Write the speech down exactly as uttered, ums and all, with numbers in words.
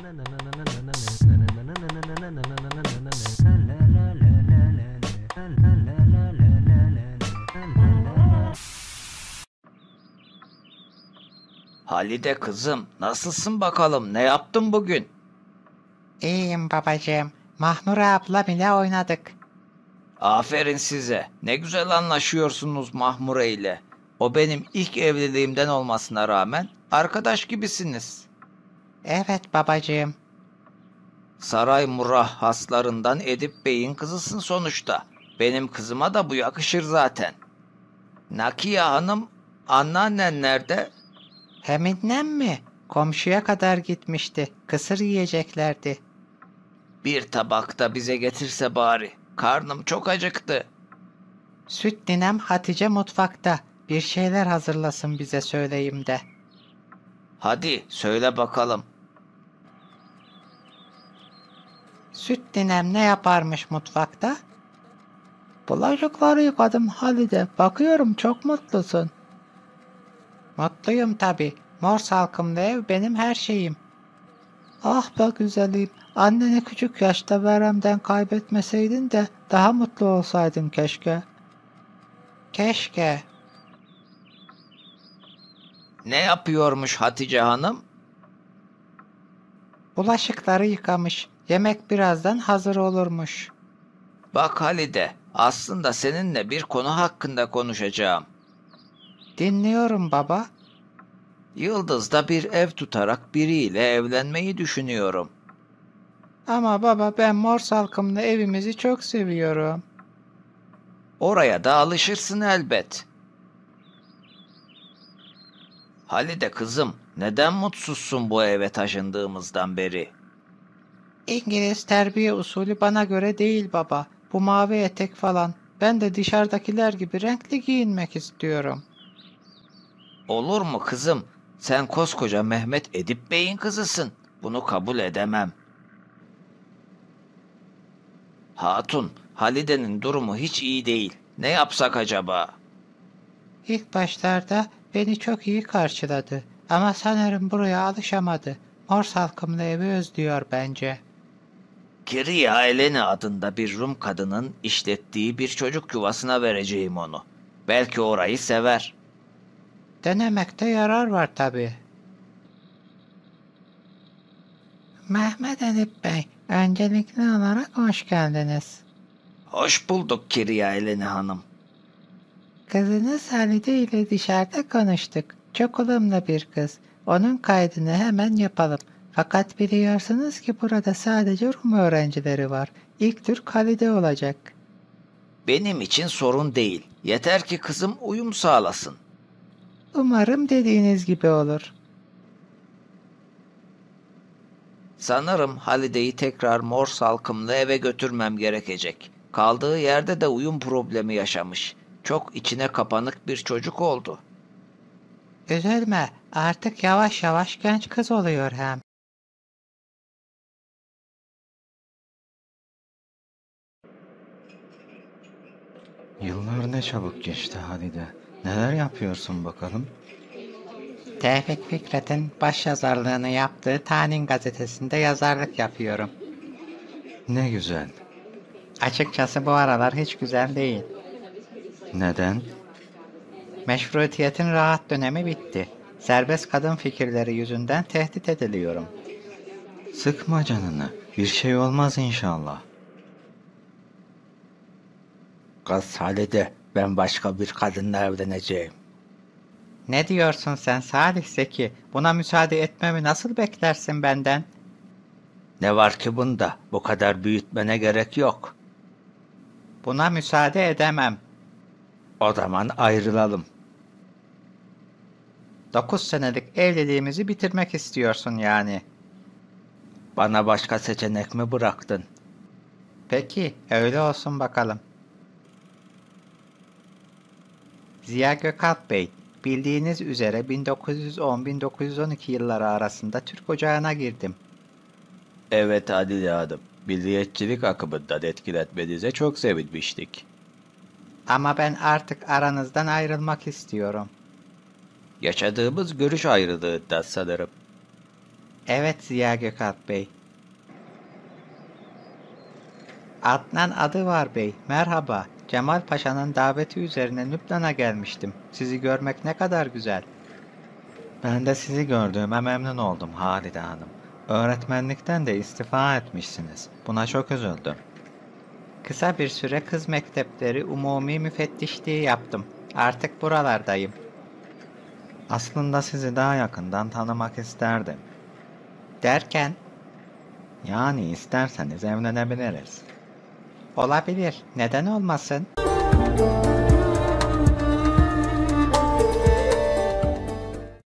Halide kızım, nasılsın bakalım? Ne yaptın bugün? İyiyim babacığım. Mahnure abla bile oynadık. Aferin size. Ne güzel anlaşıyorsunuz Mahmure ile. O benim ilk evliliğimden olmasına rağmen arkadaş gibisiniz. Evet babacığım. Saray Murrah haslarından Edip Bey'in kızısın sonuçta. Benim kızıma da bu yakışır zaten. Nakiye Hanım, anneannen nerede? Heminnem mi? Komşuya kadar gitmişti. Kısır yiyeceklerdi. Bir tabak da bize getirse bari. Karnım çok acıktı. Süt ninem Hatice mutfakta. Bir şeyler hazırlasın bize söyleyeyim de. Hadi söyle bakalım. Süt ninem ne yaparmış mutfakta? Bulaşıkları yıkadım Halide. Bakıyorum çok mutlusun. Mutluyum tabii. Mor salkımlı ev benim her şeyim. Ah be güzelim. Anneni küçük yaşta veremden kaybetmeseydin de daha mutlu olsaydın keşke. Keşke. Ne yapıyormuş Hatice Hanım? Bulaşıkları yıkamış. Yemek birazdan hazır olurmuş. Bak Halide, aslında seninle bir konu hakkında konuşacağım. Dinliyorum baba. Yıldız'da bir ev tutarak biriyle evlenmeyi düşünüyorum. Ama baba ben mor salkımlı evimizi çok seviyorum. Oraya da alışırsın elbet. Halide kızım, neden mutsuzsun bu eve taşındığımızdan beri? İngiliz terbiye usulü bana göre değil baba. Bu mavi etek falan. Ben de dışarıdakiler gibi renkli giyinmek istiyorum. Olur mu kızım? Sen koskoca Mehmet Edip Bey'in kızısın. Bunu kabul edemem. Hatun, Halide'nin durumu hiç iyi değil. Ne yapsak acaba? İlk başlarda beni çok iyi karşıladı. Ama sanırım buraya alışamadı. Mor salkımlı evi özlüyor bence. Kiriya Eleni adında bir Rum kadının işlettiği bir çocuk yuvasına vereceğim onu. Belki orayı sever. Denemekte yarar var tabii. Mehmet Edip Bey, öncelikli olarak hoş geldiniz. Hoş bulduk Kiriya Eleni Hanım. Kızınız Halide ile dışarıda konuştuk. Çok ılımlı bir kız. Onun kaydını hemen yapalım. Fakat biliyorsunuz ki burada sadece Rum öğrencileri var. İlk Türk Halide olacak. Benim için sorun değil. Yeter ki kızım uyum sağlasın. Umarım dediğiniz gibi olur. Sanırım Halide'yi tekrar mor salkımlı eve götürmem gerekecek. Kaldığı yerde de uyum problemi yaşamış. Çok içine kapanık bir çocuk oldu. Üzülme, artık yavaş yavaş genç kız oluyor hem. Yıllar ne çabuk geçti Halide. Neler yapıyorsun bakalım? Tevfik Fikret'in başyazarlığını yaptığı Tanin gazetesinde yazarlık yapıyorum. Ne güzel. Açıkçası bu aralar hiç güzel değil. Neden? Meşrutiyetin rahat dönemi bitti. Serbest kadın fikirleri yüzünden tehdit ediliyorum. Sıkma canını. Bir şey olmaz inşallah. Kız Halide, ben başka bir kadınla evleneceğim. Ne diyorsun sen Salih Zeki? Buna müsaade etmemi nasıl beklersin benden? Ne var ki bunda? Bu kadar büyütmene gerek yok. Buna müsaade edemem. O zaman ayrılalım. Dokuz senelik evliliğimizi bitirmek istiyorsun yani. Bana başka seçenek mi bıraktın? Peki, öyle olsun bakalım. Ziya Gökalp Bey, bildiğiniz üzere bin dokuz yüz on - bin dokuz yüz on iki yılları arasında Türk Ocağı'na girdim. Evet Adile Hanım. Milliyetçilik akımından etkilenmenize çok sevinmiştik. Ama ben artık aranızdan ayrılmak istiyorum. Yaşadığımız görüş ayrılığından sanırım. Evet Ziya Gökalp Bey. Adnan adı var bey. Merhaba. Cemal Paşa'nın daveti üzerine Lübnan'a gelmiştim. Sizi görmek ne kadar güzel. Ben de sizi gördüğüme memnun oldum Halide Hanım. Öğretmenlikten de istifa etmişsiniz. Buna çok üzüldüm. Kısa bir süre kız mektepleri umumi müfettişliği yaptım. Artık buralardayım. Aslında sizi daha yakından tanımak isterdim. Derken, Yani isterseniz evlenebiliriz. olabilir. Neden olmasın?